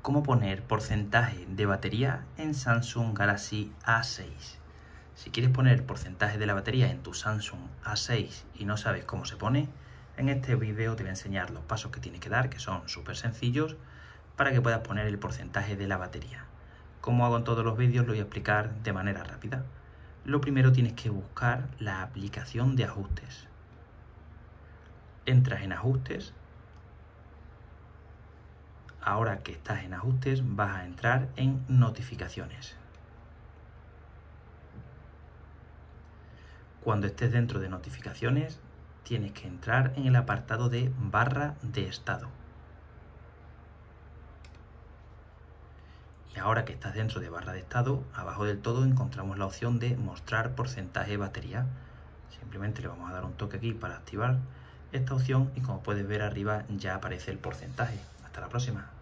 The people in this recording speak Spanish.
cómo poner porcentaje de batería en Samsung Galaxy A6. Si quieres poner porcentaje de la batería en tu Samsung A6 y no sabes cómo se pone, en este vídeo te voy a enseñar los pasos que tienes que dar, que son súper sencillos, para que puedas poner el porcentaje de la batería. Como hago en todos los vídeos, lo voy a explicar de manera rápida. Lo primero, tienes que buscar la aplicación de ajustes. Entras en ajustes. Ahora que estás en ajustes, vas a entrar en notificaciones. Cuando estés dentro de notificaciones, tienes que entrar en el apartado de barra de estado. Y ahora que estás dentro de barra de estado, abajo del todo encontramos la opción de mostrar porcentaje de batería. Simplemente le vamos a dar un toque aquí para activar esta opción y como puedes ver arriba ya aparece el porcentaje. Hasta la próxima.